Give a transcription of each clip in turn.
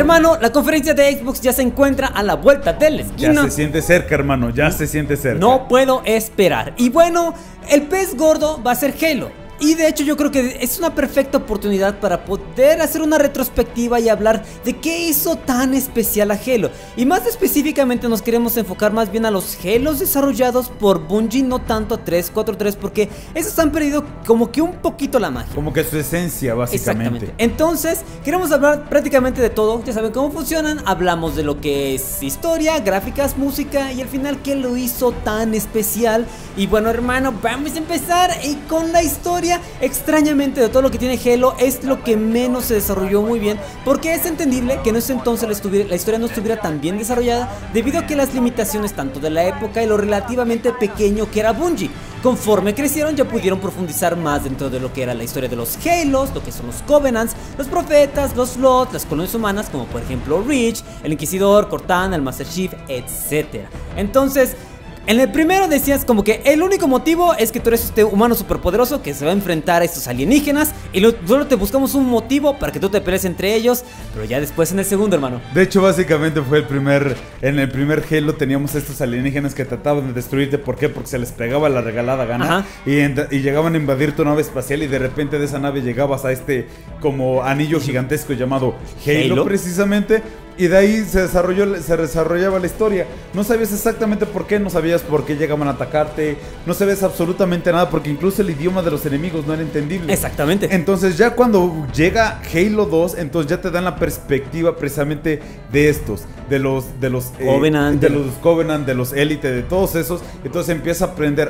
Hermano, la conferencia de Xbox ya se encuentra a la vuelta de la esquina. Ya se siente cerca, hermano, ya se siente cerca. No puedo esperar. Y bueno, el pez gordo va a ser Halo. Y de hecho yo creo que es una perfecta oportunidad para poder hacer una retrospectiva y hablar de qué hizo tan especial a Halo. Y más específicamente nos queremos enfocar más bien a los Halos desarrollados por Bungie, no tanto a 343, porque esos han perdido como que un poquito la magia. Como que su esencia, básicamente. Exactamente. Entonces, queremos hablar prácticamente de todo. Ya saben cómo funcionan. Hablamos de lo que es historia, gráficas, música y al final qué lo hizo tan especial. Y bueno, hermano, vamos a empezar y con la historia. Extrañamente, de todo lo que tiene Halo es lo que menos se desarrolló muy bien, porque es entendible que en ese entonces la historia no estuviera tan bien desarrollada debido a que las limitaciones tanto de la época y lo relativamente pequeño que era Bungie. Conforme crecieron ya pudieron profundizar más dentro de lo que era la historia de los Halos, lo que son los Covenants, los Profetas, los Sloth, las colonias humanas como por ejemplo Reach, el Inquisidor, Cortana, el Master Chief, etc. Entonces, en el primero decías como que el único motivo es que tú eres este humano superpoderoso que se va a enfrentar a estos alienígenas y solo te buscamos un motivo para que tú te pelees entre ellos, pero ya después en el segundo, hermano. De hecho, básicamente fue en el primer Halo teníamos estos alienígenas que trataban de destruirte. ¿Por qué? Porque se les pegaba la regalada gana y llegaban a invadir tu nave espacial y de repente de esa nave llegabas a este como anillo gigantesco llamado Halo precisamente. Y de ahí se desarrollaba la historia. No sabías exactamente por qué, no sabías por qué llegaban a atacarte, no sabías absolutamente nada, porque incluso el idioma de los enemigos no era entendible. Exactamente. Entonces ya cuando llega Halo 2, entonces ya te dan la perspectiva precisamente de estos, de los Covenant, de los Elite, de todos esos. Entonces empieza a aprender,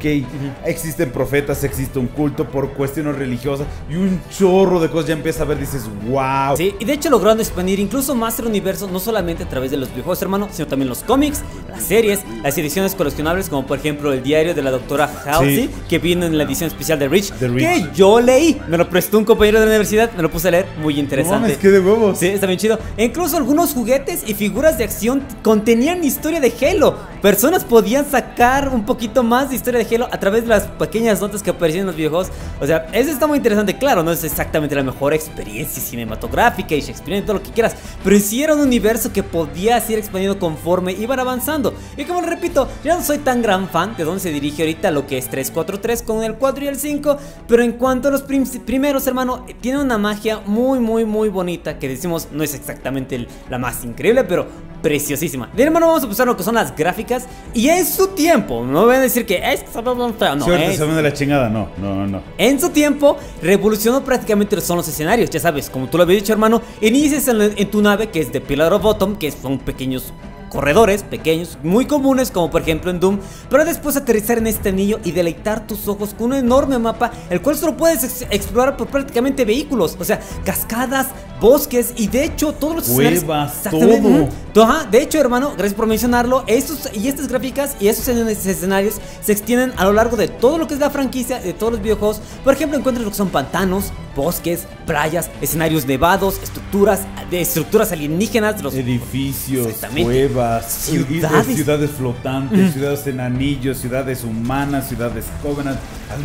existen profetas, existe un culto por cuestiones religiosas y un chorro de cosas. Ya empieza a ver, dices, wow. Sí, y de hecho lograron expandir incluso más el universo, no solamente a través de los videojuegos, hermano, sino también los cómics, las series, las ediciones coleccionables, como por ejemplo el diario de la doctora Halsey, que vino en la edición especial de Reach, que yo leí, me lo prestó un compañero de la universidad, me lo puse a leer, muy interesante. No mames, qué de huevos. Sí, está bien chido. E incluso algunos juguetes y figuras de acción contenían historia de Halo. Personas podían sacar un poquito más de historia de Halo a través de las pequeñas notas que aparecían en los videojuegos. O sea, eso está muy interesante. Claro, no es exactamente la mejor experiencia cinematográfica y Shakespeare y todo lo que quieras, pero sí era un universo que podía ser expandido conforme iban avanzando. Y como repito, yo no soy tan gran fan de dónde se dirige ahorita lo que es 343 con el 4 y el 5, pero en cuanto a los primeros, hermano, tiene una magia muy bonita que decimos no es exactamente la más increíble, pero preciosísima. De hermano, vamos a pasar lo que son las gráficas. Y en su tiempo, no voy a decir que es que se ve feo, no. Suerte, se ve de la chingada, no. En su tiempo, revolucionó prácticamente son los escenarios. Ya sabes, como tú lo habías dicho, hermano, inicias en tu nave que es de Pillar of Bottom, que son pequeños corredores pequeños, muy comunes como por ejemplo en Doom, pero después aterrizar en este anillo y deleitar tus ojos con un enorme mapa, el cual solo puedes explorar por prácticamente vehículos, o sea, cascadas, bosques y de hecho todos los cuevas, todo. Ajá, de hecho, hermano, gracias por mencionarlo, estas gráficas y esos escenarios se extienden a lo largo de todo lo que es la franquicia, de todos los videojuegos. Por ejemplo, encuentras lo que son pantanos, bosques, playas, escenarios nevados, estructuras alienígenas, los edificios, cuevas, ciudades flotantes, ciudades en anillos, ciudades humanas, ciudades Covenant. Hay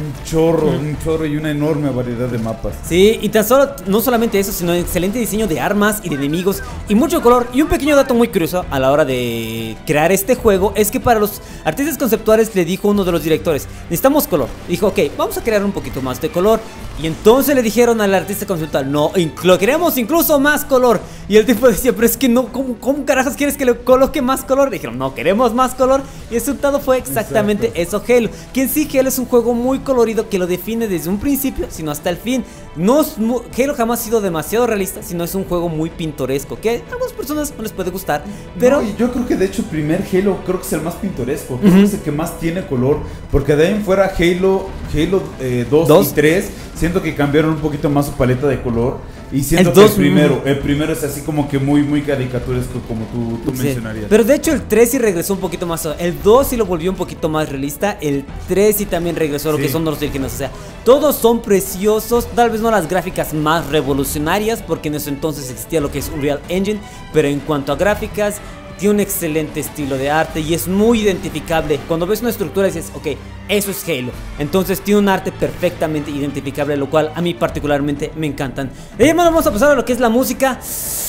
un chorro y una enorme variedad de mapas. Sí, y no solamente eso, sino excelente diseño de armas y de enemigos y mucho color. Y un pequeño dato muy curioso a la hora de crear este juego es que para los artistas conceptuales le dijo uno de los directores, necesitamos color. Dijo, ok, vamos a crear un poquito más de color. Y entonces le dijeron al artista conceptual, no, lo queremos incluso más color. Y el tipo decía, pero es que no, ¿cómo carajos quieres que le coloque más color? Dijeron, no, queremos más color. Y el resultado fue exactamente eso, Halo. Que en sí Halo es un juego muy colorido que lo define desde un principio, sino hasta el fin. Halo jamás ha sido demasiado realista, sino es un juego muy pintoresco, que a algunas personas no les puede gustar, pero... No, yo creo que de hecho el primer Halo creo que es el más pintoresco, creo que es el que más tiene color, porque de ahí en fuera Halo 2 y 3... siento que cambiaron un poquito más su paleta de color. Y siento que el primero es así como que muy caricaturesco, como tú mencionarías. Pero de hecho el 3 sí regresó un poquito más. El 2 sí lo volvió un poquito más realista. El 3 sí también regresó a lo que son los orígenes. O sea, todos son preciosos. Tal vez no las gráficas más revolucionarias, porque en ese entonces existía lo que es Unreal Engine. Pero en cuanto a gráficas, tiene un excelente estilo de arte y es muy identificable. Cuando ves una estructura dices, ok, eso es Halo. Entonces tiene un arte perfectamente identificable, lo cual a mí particularmente me encantan. Y hermano, vamos a pasar a lo que es la música.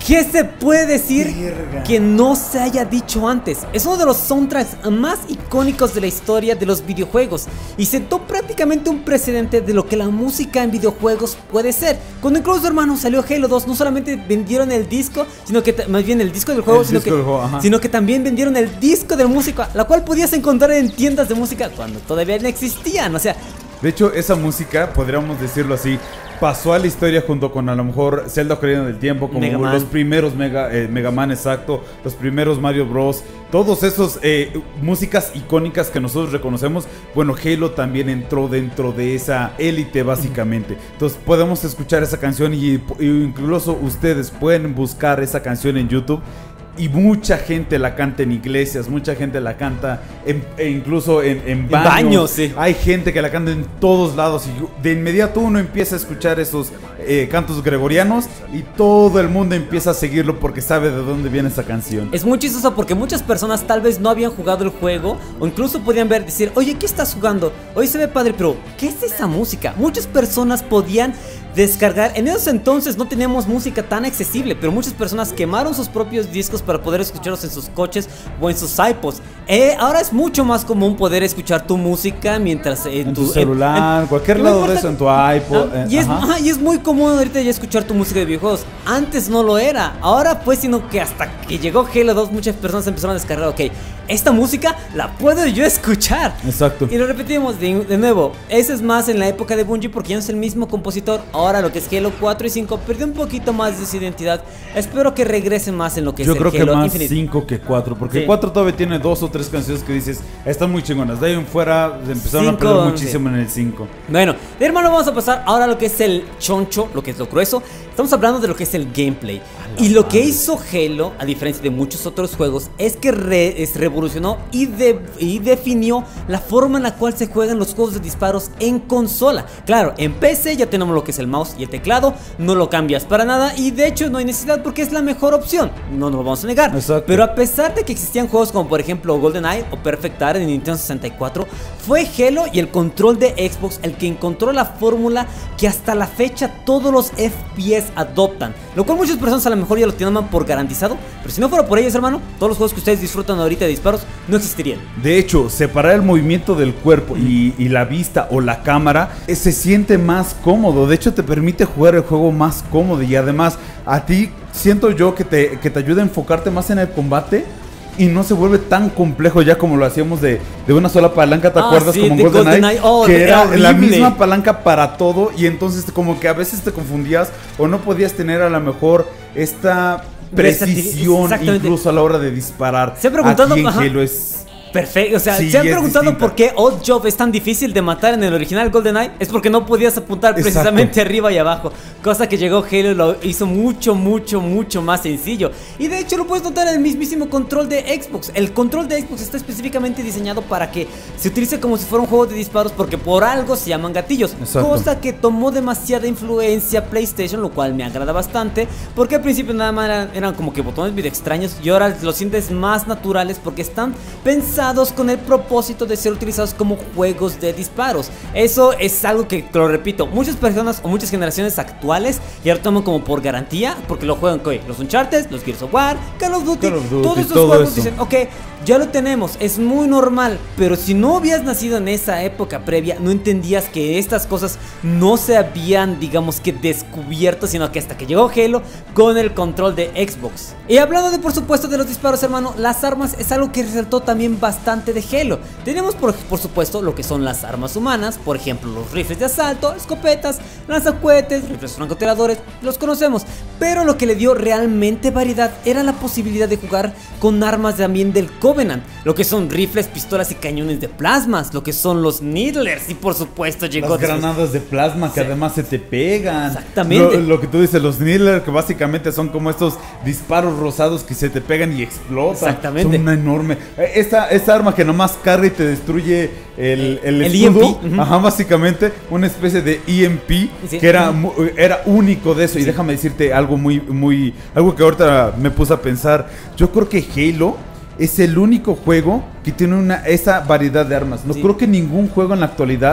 ¿Qué se puede decir Verga. que no se haya dicho antes? Es uno de los soundtracks más icónicos de la historia de los videojuegos y sentó prácticamente un precedente de lo que la música en videojuegos puede ser. Cuando incluso, hermano, salió Halo 2, no solamente vendieron el disco, sino que más bien el disco del juego, sino que también vendieron el disco de música, la cual podías encontrar en tiendas de música cuando todavía no existían, o sea... De hecho, esa música, podríamos decirlo así, pasó a la historia junto con a lo mejor Zelda Ocarina del Tiempo, como los primeros Mega Man, exacto, los primeros Mario Bros. Todos esos músicas icónicas que nosotros reconocemos. Bueno, Halo también entró dentro de esa élite básicamente. Entonces podemos escuchar esa canción y incluso ustedes pueden buscar esa canción en YouTube. Y mucha gente la canta en iglesias, mucha gente la canta incluso en baños. Sí. Hay gente que la canta en todos lados y de inmediato uno empieza a escuchar esos cantos gregorianos y todo el mundo empieza a seguirlo porque sabe de dónde viene esa canción. Es muy chistoso porque muchas personas tal vez no habían jugado el juego o incluso podían decir, oye, ¿qué estás jugando? Oye, se ve padre, pero ¿qué es esa música? Muchas personas podían descargar. En esos entonces no teníamos música tan accesible, pero muchas personas quemaron sus propios discos para poder escucharlos en sus coches o en sus iPods. Ahora es mucho más común poder escuchar tu música mientras en tu celular, en cualquier lado de eso, en tu iPod. Y es muy común ahorita ya escuchar tu música de videojuegos. Antes no lo era. Ahora pues, sino que hasta que llegó Halo 2 muchas personas empezaron a descargar, ok, esta música la puedo yo escuchar. Exacto. Y lo repetimos de nuevo. Ese es más en la época de Bungie porque ya no es el mismo compositor. Ahora lo que es Halo 4 y 5 perdió un poquito más de su identidad. Espero que regrese más en lo que es el Halo Infinite. Yo creo que más 5 que 4, porque 4 todavía tiene 2 o 3 canciones que dices, están muy chingonas. De ahí en fuera empezaron a perder muchísimo en el 5. Bueno, hermano, vamos a pasar ahora a lo que es el choncho, lo que es lo grueso. Estamos hablando de lo que es el gameplay. Y lo que hizo Halo, a diferencia de muchos otros juegos, es que revolucionó y definió la forma en la cual se juegan los juegos de disparos en consola. Claro, en PC ya tenemos lo que es el mouse y el teclado, no lo cambias para nada y de hecho no hay necesidad porque es la mejor opción, no nos lo vamos a negar. Exacto. Pero a pesar de que existían juegos como por ejemplo GoldenEye o Perfect Dark en Nintendo 64, fue Halo y el control de Xbox el que encontró la fórmula que hasta la fecha todos los FPS adoptan, lo cual muchas personas a lo mejor ya lo tienen por garantizado, pero si no fuera por ellos, hermano, todos los juegos que ustedes disfrutan ahorita de disparos no existirían. De hecho, separar el movimiento del cuerpo y la vista o la cámara se siente más cómodo. De hecho, te permite jugar el juego más cómodo y además a ti siento yo que te ayuda a enfocarte más en el combate. Y no se vuelve tan complejo ya como lo hacíamos de una sola palanca, ¿te acuerdas? Sí, como en GoldenEye, que era la misma palanca para todo. Y entonces como que a veces te confundías o no podías tener a lo mejor esta precisión incluso a la hora de disparar. Se preguntando, aquí en Halo es... Perfecto, o sea, sí, ¿se han preguntado por qué Oddjob es tan difícil de matar en el original GoldenEye? Es porque no podías apuntar precisamente arriba y abajo, cosa que llegó Halo y lo hizo mucho más sencillo. Y de hecho lo puedes notar en el mismísimo control de Xbox. El control de Xbox está específicamente diseñado para que se utilice como si fuera un juego de disparos, porque por algo se llaman gatillos. Exacto. Cosa que tomó demasiada influencia PlayStation, lo cual me agrada bastante, porque al principio nada más eran como que botones medio extraños y ahora los sientes más naturales porque están pensados con el propósito de ser utilizados como juegos de disparos. Eso es algo que, lo repito, muchas personas o muchas generaciones actuales ya lo toman como por garantía, porque lo juegan con los Uncharted, los Gears of War, Call of Duty, todos esos juegos dicen, ok, ya lo tenemos, es muy normal. Pero si no habías nacido en esa época previa, no entendías que estas cosas no se habían, digamos que descubierto, sino que hasta que llegó Halo con el control de Xbox. Y hablando de, por supuesto, de los disparos, hermano, las armas es algo que resaltó también bastante de Halo. Tenemos por supuesto lo que son las armas humanas, por ejemplo los rifles de asalto, escopetas, lanzacohetes, rifles francotiradores, los conocemos. Pero lo que le dio realmente variedad era la posibilidad de jugar con armas también del Covenant, lo que son rifles, pistolas y cañones de plasmas, lo que son los Needlers y por supuesto llegó las granadas de plasma que además se te pegan. Exactamente. Lo que tú dices, los Needlers, que básicamente son como estos disparos rosados que se te pegan y explotan. Exactamente. Son una enorme. Esta arma que nomás carga y te destruye el escudo. EMP. Ajá, básicamente una especie de EMP, sí, que era único de eso. Sí. Y déjame decirte algo algo que ahorita me puse a pensar. Yo creo que Halo es el único juego que tiene esa variedad de armas. No creo que ningún juego en la actualidad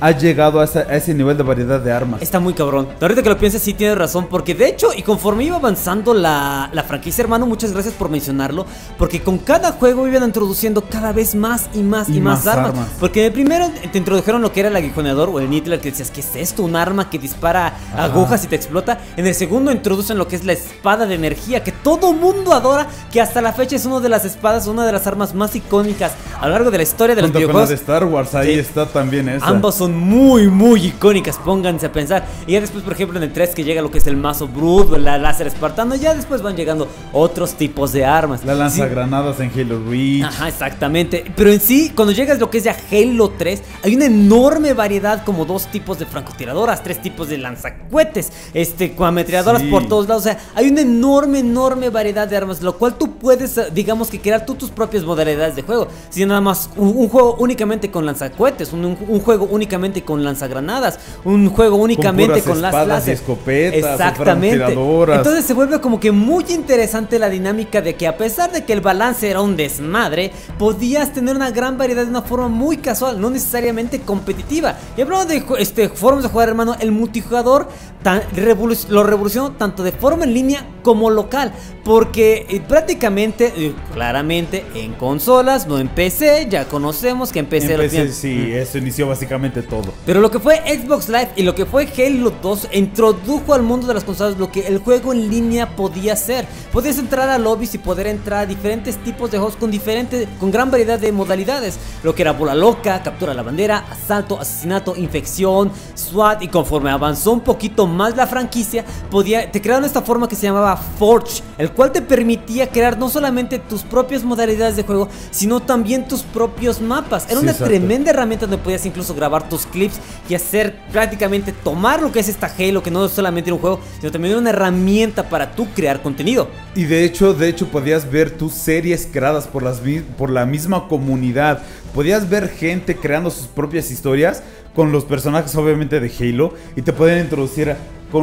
ha llegado a ese nivel de variedad de armas. Está muy cabrón. Ahorita que lo piensas, sí tienes razón. Porque de hecho, y conforme iba avanzando la franquicia, hermano, muchas gracias por mencionarlo. Porque con cada juego iban introduciendo cada vez más y más armas. Porque en el primero te introdujeron lo que era el aguijoneador o el Nittler, que decías, ¿qué es esto? Un arma que dispara agujas y te explota. En el segundo introducen lo que es la espada de energía, que todo mundo adora, que hasta la fecha es una de las espadas, una de las armas más icónicas a lo largo de la historia de los videojuegos. Con la de Star Wars, ahí está también esa. Ambas son muy icónicas, pónganse a pensar. Y ya después, por ejemplo, en el 3 que llega lo que es el mazo Brute o la láser espartano, ya después van llegando otros tipos de armas. La lanzagranadas en Halo Reach. Ajá, exactamente. Pero en sí, cuando llegas lo que es ya Halo 3, hay una enorme variedad, como 2 tipos de francotiradoras, 3 tipos de lanzacuetes, con ametralladoras por todos lados. O sea, hay una enorme variedad de armas, lo cual tú puedes, digamos que crear tú tus propias modalidades de juego. Si nada más un juego únicamente con lanzacohetes, un juego únicamente con lanzagranadas, un juego únicamente con las láser, y escopetas, exactamente. Entonces se vuelve como que muy interesante la dinámica de que, a pesar de que el balance era un desmadre, podías tener una gran variedad de una forma muy casual, no necesariamente competitiva. Y hablando de formas de jugar, hermano, el multijugador lo revolucionó tanto de forma en línea como local, porque prácticamente, claramente en consolas, no en PC. Ya conocemos que en PC, sí, eso inició básicamente todo. Pero lo que fue Xbox Live y lo que fue Halo 2 introdujo al mundo de las consolas lo que el juego en línea podía ser. Podías entrar a lobbies y poder entrar a diferentes tipos de juegos con gran variedad de modalidades, lo que era bola loca, captura a la bandera, asalto, asesinato, infección, SWAT. Y conforme avanzó un poquito más la franquicia, te crearon esta forma que se llamaba Forge, el cual te permitía crear no solamente tus propias modalidades de juego, sino también tus propios mapas. Era una tremenda herramienta donde podías incluso grabar tus clips y hacer prácticamente tomar lo que es esta Halo, que no solamente era un juego, sino también era una herramienta para tú crear contenido. Y de hecho podías ver tus series creadas por la misma comunidad. Podías ver gente creando sus propias historias con los personajes, obviamente, de Halo, y te podían introducir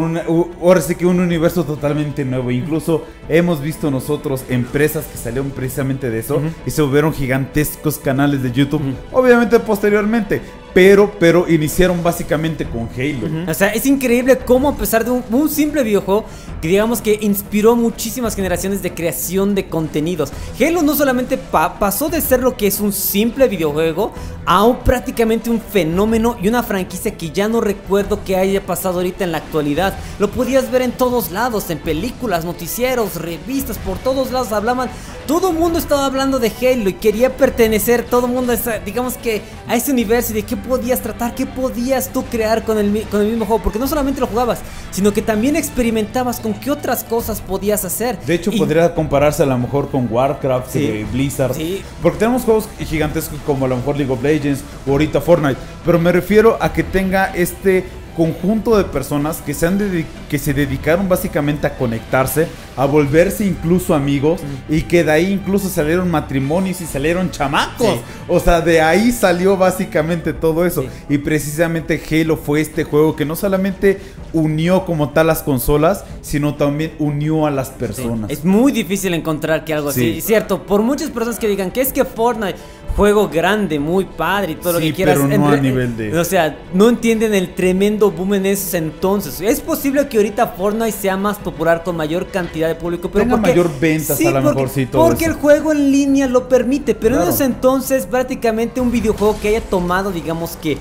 ahora sí que un universo totalmente nuevo. Incluso hemos visto nosotros empresas que salieron precisamente de eso y se volvieron gigantescos canales de YouTube, obviamente posteriormente, pero iniciaron básicamente con Halo. O sea, es increíble cómo, a pesar de un simple videojuego que digamos que inspiró muchísimas generaciones de creación de contenidos, Halo no solamente pasó de ser lo que es un simple videojuego a prácticamente un fenómeno y una franquicia que ya no recuerdo que haya pasado ahorita en la actualidad. Lo podías ver en todos lados, en películas, noticieros, revistas, por todos lados hablaban. Todo el mundo estaba hablando de Halo y quería pertenecer, todo el mundo, digamos que a ese universo, y de qué podías tratar, qué podías tú crear con el mismo juego. Porque no solamente lo jugabas, sino que también experimentabas con qué otras cosas podías hacer. De hecho, podría compararse a lo mejor con Warcraft, Blizzard. Porque tenemos juegos gigantescos como a lo mejor League of Legends o ahorita Fortnite. Pero me refiero a que tenga este conjunto de personas que se dedicaron básicamente a conectarse, a volverse incluso amigos, y que de ahí incluso salieron matrimonios y salieron chamacos. O sea, de ahí salió básicamente todo eso. Y precisamente Halo fue este juego que no solamente unió como tal las consolas, sino también unió a las personas. Es muy difícil encontrar que algo así, cierto, por muchas personas que digan que es que Fortnite, juego grande, muy padre y todo lo que quieras, pero no a nivel de... O sea, no entienden el tremendo boom en esos entonces. Es posible que ahorita Fortnite sea más popular con mayor cantidad de público, pero tenga mayor ventas, a lo mejor porque el juego en línea lo permite. Pero en esos entonces prácticamente un videojuego que haya tomado, digamos que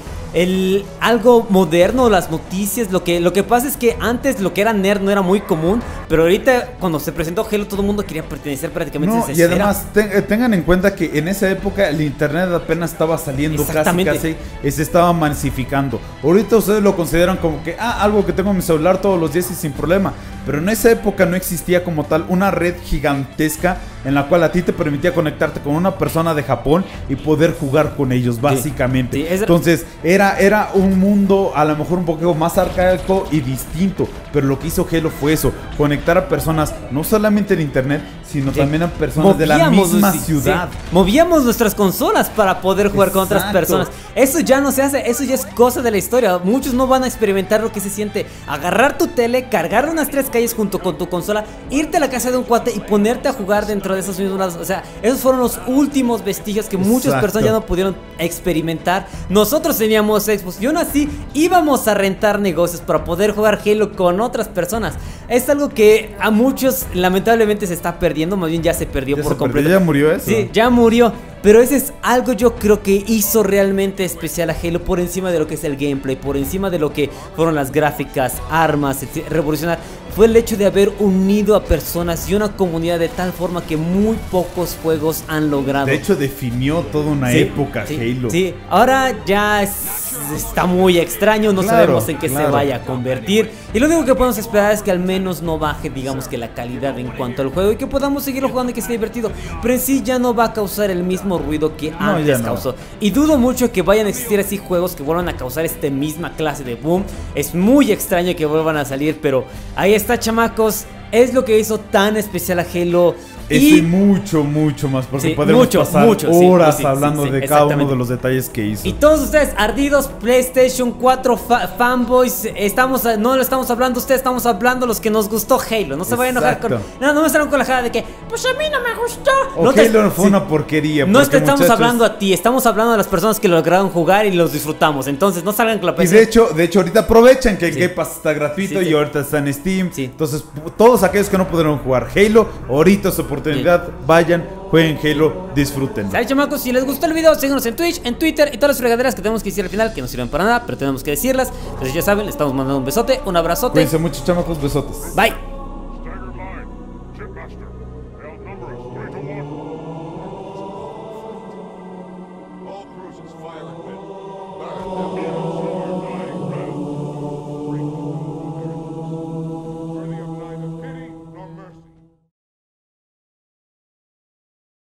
algo moderno, las noticias, lo que pasa es que antes lo que era nerd no era muy común, pero ahorita cuando se presentó Halo todo el mundo quería pertenecer prácticamente a esa esfera. Y además tengan en cuenta que en esa época el internet apenas estaba saliendo, casi se estaba masificando. Ahorita ustedes lo consideran como que algo que tengo en mi celular todos los días y sin problema, pero en esa época no existía como tal una red gigantesca en la cual a ti te permitía conectarte con una persona de Japón y poder jugar con ellos básicamente. Entonces era un mundo a lo mejor un poco más arcaico y distinto, pero lo que hizo Halo fue eso, conectar a personas no solamente en internet, sino también a personas de la misma ciudad. Movíamos nuestras consolas para poder jugar con otras personas. Eso ya no se hace, eso ya es cosa de la historia. Muchos no van a experimentar lo que se siente agarrar tu tele, cargar unas 3 calles junto con tu consola, irte a la casa de un cuate y ponerte a jugar dentro de esos mismos lados. O sea, esos fueron los últimos vestigios que muchas personas ya no pudieron experimentar. Nosotros teníamos Xbox y aún así íbamos a rentar negocios para poder jugar Halo con otras personas. Es algo que a muchos lamentablemente se está perdiendo, más bien ya se perdió por completo. ¿Ya murió eso? Sí, ya murió. Pero ese es algo yo creo que hizo realmente especial a Halo por encima de lo que es el gameplay, por encima de lo que fueron las gráficas, armas, revolucionar. Fue el hecho de haber unido a personas y una comunidad de tal forma que muy pocos juegos han logrado. De hecho definió toda una época Halo. Sí, ahora ya está muy extraño, no sabemos en qué se vaya a convertir. Y lo único que podemos esperar es que al menos no baje, digamos que la calidad en cuanto al juego y que podamos seguirlo jugando y que sea divertido. Pero en sí ya no va a causar el mismo ruido que antes causó. Y dudo mucho que vayan a existir así juegos que vuelvan a causar esta misma clase de boom. Es muy extraño que vuelvan a salir, pero ahí está, chamacos. Es lo que hizo tan especial a Halo. Y mucho más, porque podemos pasar horas hablando de cada uno de los detalles que hizo. Y todos ustedes, ardidos PlayStation 4 fanboys, no lo estamos hablando a ustedes, estamos hablando a los que nos gustó Halo. No se vayan a enojar con... No me salgan con la jada de que, pues a mí no me gustó. Halo fue una porquería. No estamos hablando a ti, estamos hablando a las personas que lo lograron jugar y los disfrutamos. Entonces no salgan con la presión. Y de hecho ahorita aprovechan que el Game Pass está gratuito y ahorita está en Steam. Entonces todos aquellos que no pudieron jugar Halo, ahorita su oportunidad, vayan, jueguen Halo, disfruten. ¿Sabes, chamacos? Si les gustó el video, síganos en Twitch, en Twitter y todas las fregaderas que tenemos que decir al final, que no sirven para nada, pero tenemos que decirlas. Entonces ya saben, les estamos mandando un besote, un abrazote. Cuídense mucho, chamacos, besotes. Bye.